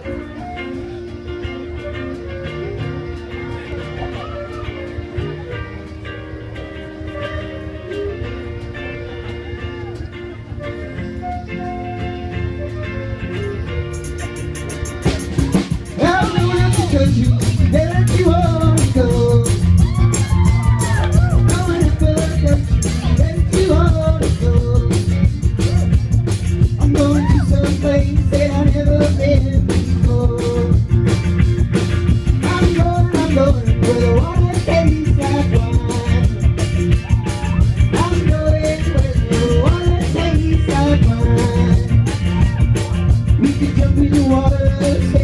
Cause you let you wanna go. I wanna go, let you wanna go. I'm going to some place that I've never been before. I'm going where the water tastes like wine. I'm going where the water tastes like wine. We can jump in the water.